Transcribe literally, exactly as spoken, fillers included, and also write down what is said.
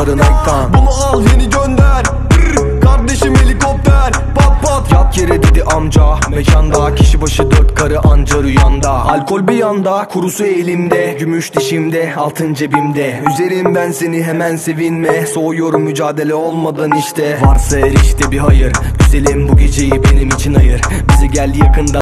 karın ekran. Bunu al yeni gönder. Brr, kardeşim helikopter. Pat pat. Yat yere dedi amca mekanda, kişi başı dört karı anca rüyanda. Alkol bir yanda, kurusu elimde, gümüş dişimde, altın cebimde. Üzerim ben seni hemen sevinme, soğuyorum mücadele olmadan işte. Varsa her işte bir hayır, güzelim bu geceyi benim için ayır. Bizi gel yakından